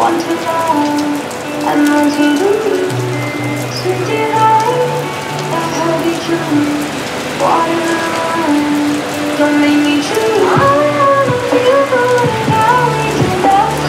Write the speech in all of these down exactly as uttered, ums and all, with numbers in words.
Want to know and want to do. Sweet delight, that's how we choose. Water around, don't make me choose. I wanna feel good and now we can dance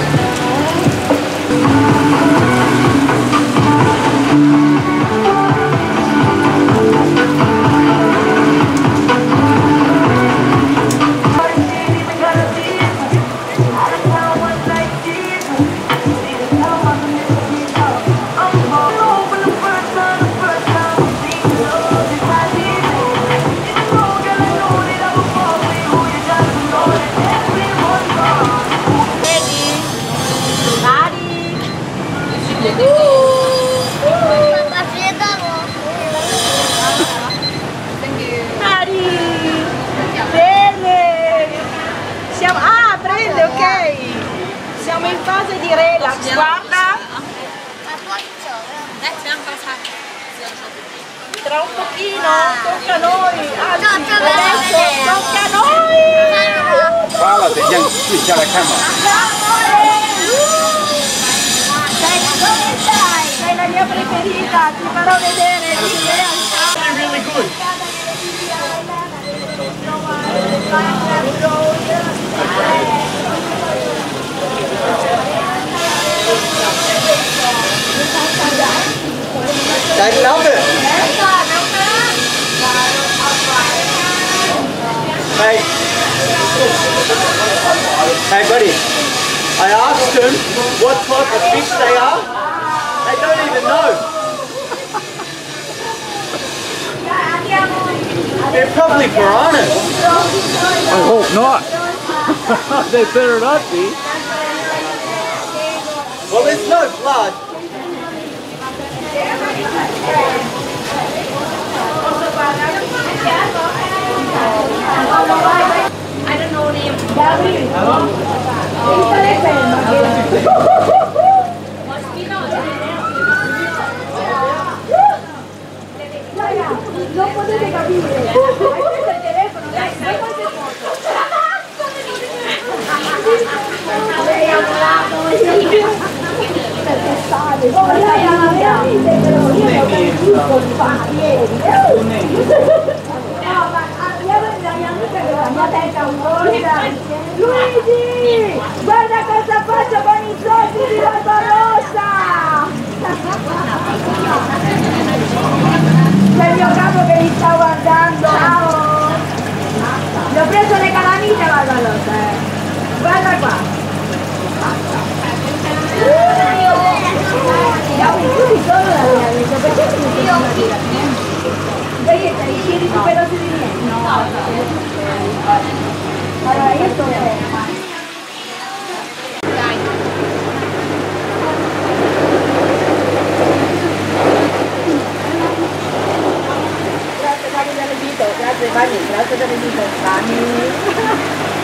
siamo in fase di relax, guarda! Tra un pochino tocca a noi! Anzi, adesso tocca a noi! Fala, c'è la camera! Dove stai? Sei la mia preferita, ti farò vedere in realtà! Really good! I love it! Hey! Hey buddy! I asked them what type of fish they are. They don't even know. They're probably piranhas. I hope not. They better not be. Well, there's no blood. I don't know name. Non potete capire. Questo è il telefono, dai, dai quante foto. Lei ha volato, perché sale. Oh, lei ha veramente, però io l'ho capito fa ieri. No, ma abbiamo la mia amica che la mia testa è un po'. Luigi! Guarda cosa faccio con i soldi di Barbarossa! C'è il mio capo che mi sta guardando. Ciao! Gli ho preso le calamite Barbarossa, eh! Guarda qua! Tu solo la mia amica, perché ti mi sono dire? Perché sei giri su pedaci di niente? No, allora io sto ferma. Grazie, Fanny, delle dito, grazie Fanny, grazie delle dito, Fanny.